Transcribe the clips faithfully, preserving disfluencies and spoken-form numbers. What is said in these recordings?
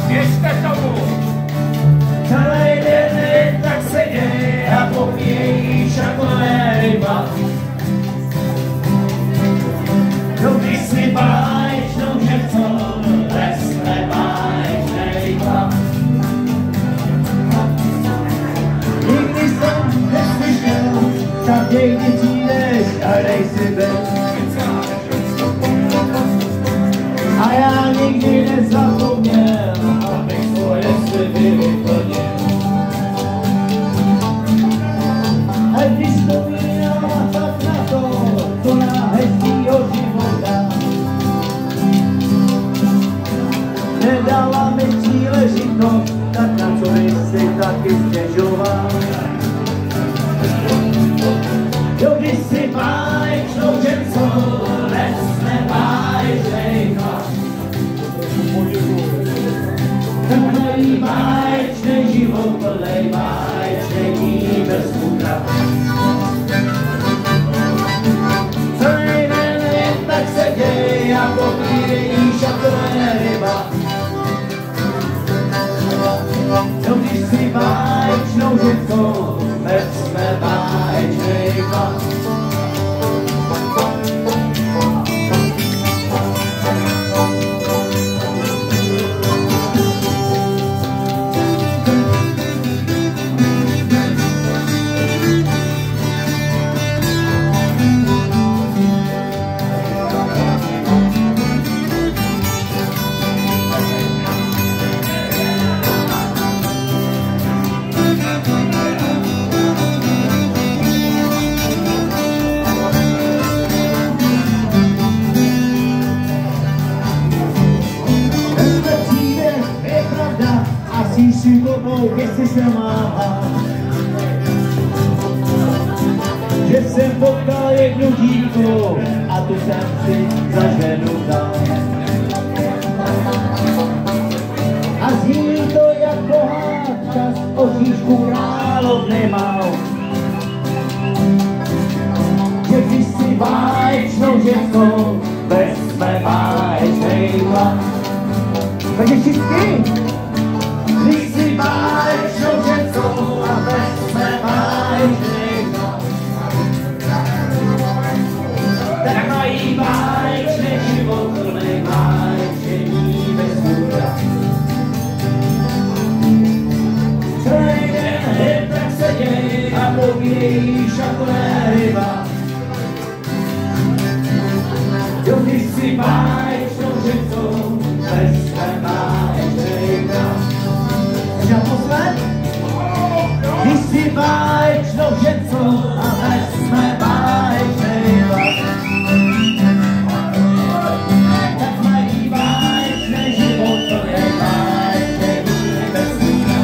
Věřte tomu! Celý den tak sedí a popíjejí šakolé ryba. Doby si báječnou, že co lesne báječnej chlap. Nikdy jsem neslyšel, tak někdy přijdeš a dej si bez. A já nikdy nezapomněl, abych svoje sliby vyplnil. A když vzpomínala tak na to, co na hezkýho života, nedala mi příležitost, tak na co bych si taky stěžoval. Jo, když si báječnou žencou lesne báječnej chlap. Takový báječnej život, plnej báječnej bez futra. Celý den jen tak se děj a popíjejí šakolé ryba. Jo, když si báječnou žencou vezme báječnej chlap. Si konou, jestli se má, že jsem potkal jednu dívku a tu jsem si za ženu dal. A zní to jak pohádka z oříšku královny mal. Že když si báječnou ženskou vezme báječnej chlap. Takže všichni! Když si báječnou žencou a vezme báječnej chlap, tak mají báječný život, plnej báječení bez futra. Celý den jen tak seděj a popíjejí šakolé ryba. Jo, když si báječnou žencou vezme báječnej chlap. Naposled, když si báječnou žencou a vezme báječnej chlap, tak mají báječnej život, plnej báječení bez futra.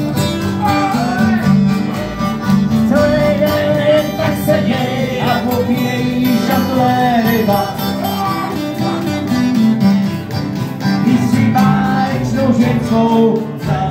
Celý den jen tak seděj a popíjejí šakolé ryba. Když si báječnou žencou